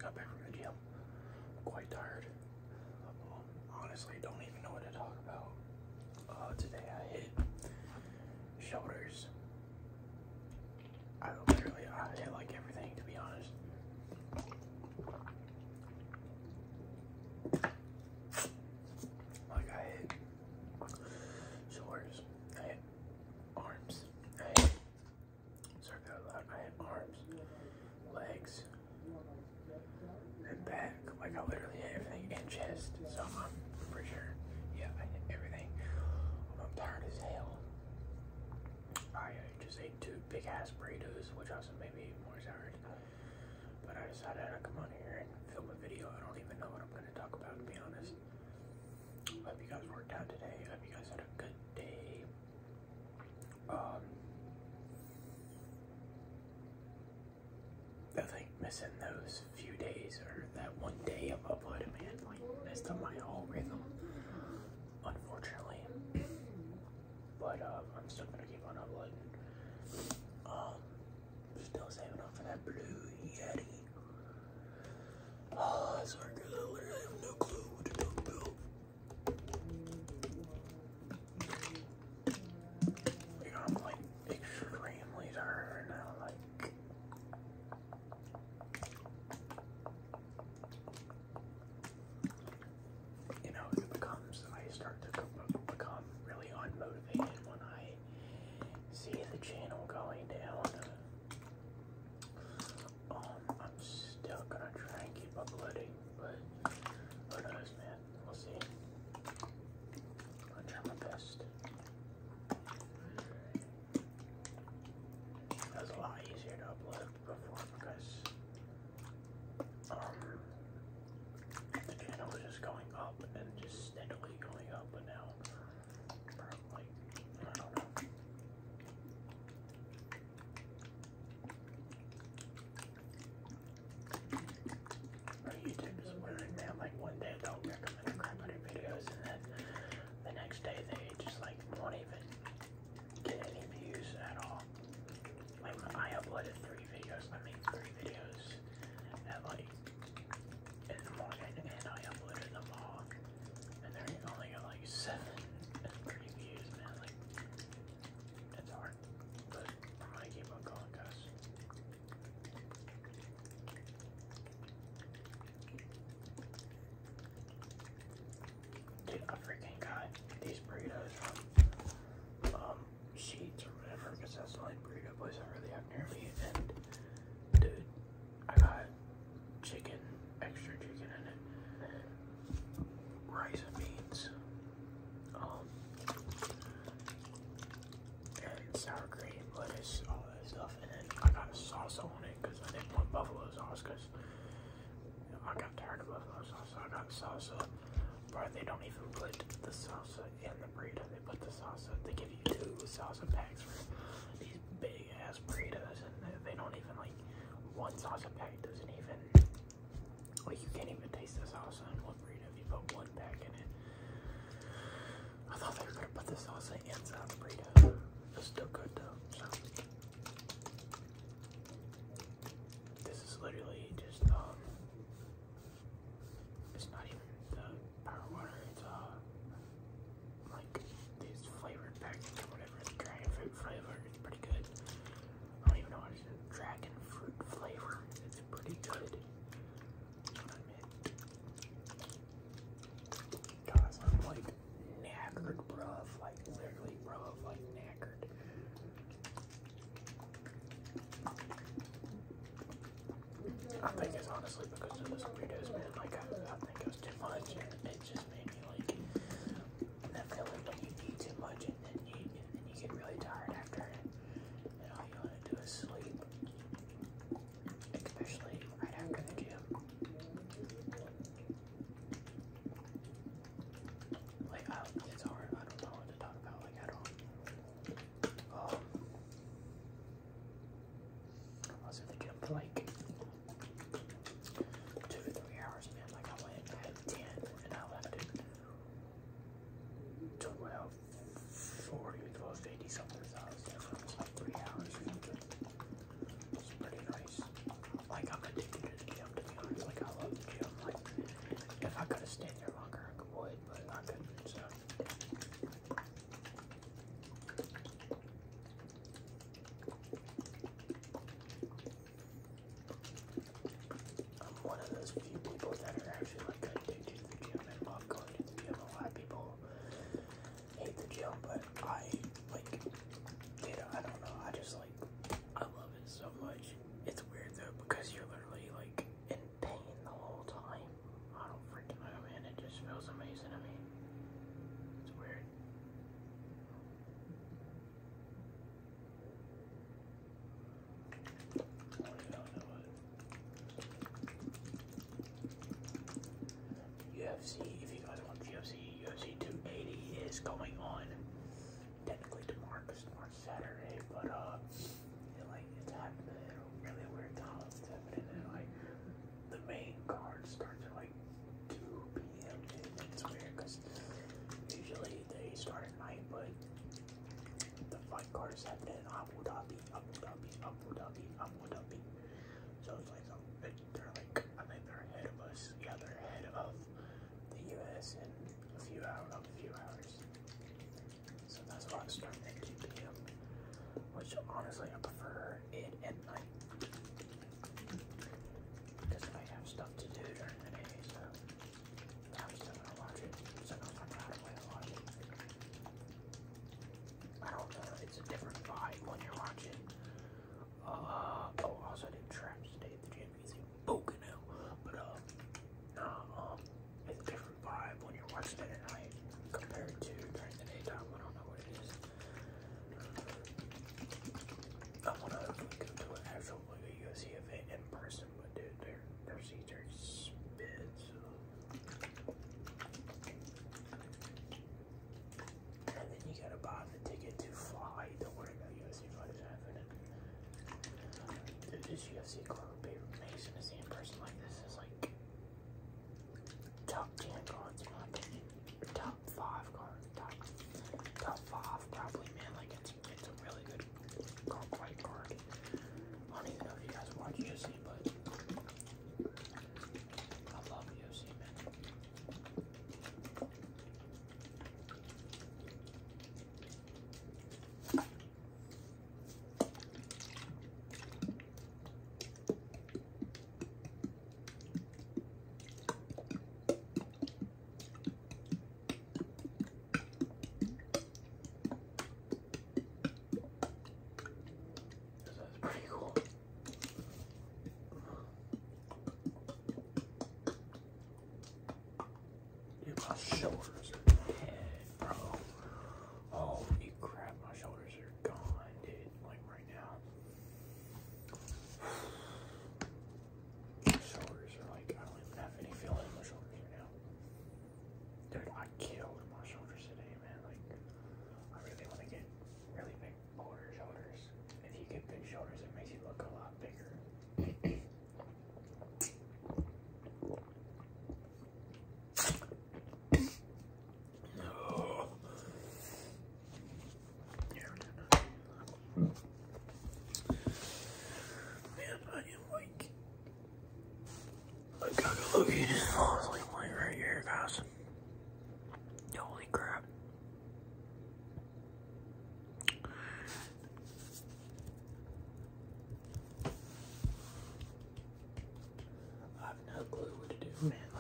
got back from the gym. Quite tired. Honestly, don't even know what to talk about. Today I hit shoulders. I hit like everything, to be honest. Like I hit shoulders, I hit arms, I hit, sorry that loud, I hit arms, legs, and back. Like I literally hit everything, and chest. So I'm pretty sure, yeah, I hit everything. I'm tired as hell. I just ate 2 big ass burritos, which also made me more tired. But I decided I'd come on here and film a video. I don't even know what I'm going to talk about, to be honest. Hope you guys worked out today. Hope you guys had a good day. I think missing those few days or that one day of uploading, man, like messed up my whole rhythm, unfortunately. But I'm still gonna keep on uploading. Still saving up for that Blue Yeti. Oh, sorry guys, I literally have no clue what to talk about. Like, I'm like extremely tired right now. Like, you know, I start to become really unmotivated when I see the channel going down. I'm still gonna try and keep uploading, but who knows, man? We'll see. I'll try my best. It was a lot easier to upload before because the channel was just going up and just steadily going up, but now probably, I don't know. YouTube is weird, man. Like one day they'll recommend crap out of videos, and then the next day they just like won't even get any views at all. Like I uploaded 3 videos. I made 3 videos at like in the morning, and I uploaded them all, and they only got like 7 and 3 views, man. Like it's hard, but I'm gonna keep on going, guys. Dude, I freaking got these burritos from Sheets or whatever, because that's the only burrito place I really have near me. And dude, I got chicken, extra chicken in it, rice and beans, and sour cream, lettuce, all that stuff. And then I got a salsa on it because I didn't want buffalo sauce, because I got tired of buffalo sauce, so I got salsa. Bro, they don't even put the salsa in the burrito. They put the salsa, they give you 2 salsa packs for these big ass burritos, and they don't even, like, 1 salsa pack doesn't even, like, you can't even taste the salsa in one burrito if you put 1 pack in it. I thought they were gonna put the salsa inside the burrito. It's still good though, so. This is literally just, it's not even the power water, it's like these flavored packets or whatever. It's dragon fruit flavor. It's pretty good. I don't even know what it is. Dragon fruit flavor. It's pretty good. I mean, guys, I'm like knackered, bruv. Like literally, bruv, like knackered. I think it's honestly because of those burritos, man. Like I think it was too much, and it just made me like that feeling when you eat too much, and then you get really tired after it, and all you want to do is sleep, especially right after the gym. Like it's hard. I don't know what to talk about like at all. I was at the gym for like 2 to 3 hours, man. Like I went at 10 and I left at 12:40, 12:50 something. So I was there for almost like 3 hours or something. It's pretty nice. Like I'm addicted to the gym, to be honest. Like fight cards happening in Abu Dhabi, Abu Dhabi, Abu Dhabi, Abu Dhabi. So it's like, they're like, I think they're ahead of us. Yeah, they're ahead of the US in a few hours. So that's why it's starting at 2 p.m. Which honestly I prefer it at night. Because I have stuff to do during the day, so I'm still gonna watch it. So I'm not out of way to watch it. I don't know, it's a different vibe when you're watching. Also did traps today at the gym. You see Boken now. But it's a different vibe when you're watching it at night compared to during the daytime. I don't know what it is. I wanna go to an actual UFC event in person, but dude, their seats are spit. So. And then you gotta buy the ticket to fly to where the UFC fight is happening. Dude, this UFC card would be amazing to see in person like this. Is like top 10 cards in my opinion. Or top 5 cards. Top 5 probably, man. Like it's a really good fight card. I don't even know if you guys watch UFC, but I love UFC, man. That's pretty cool. Dude, my shoulders are dead, bro. Holy crap, my shoulders are gone, dude. Like right now. My shoulders are like, I don't even have any feeling in my shoulders right now. Dude, I killed my shoulders today, man. Like, I really want to get really big, bolder shoulders. If you get big shoulders, it makes you look a lot bigger. No. Man, I am like, I gotta look at this falling light right here, guys. Holy crap. I have no clue what to do, man.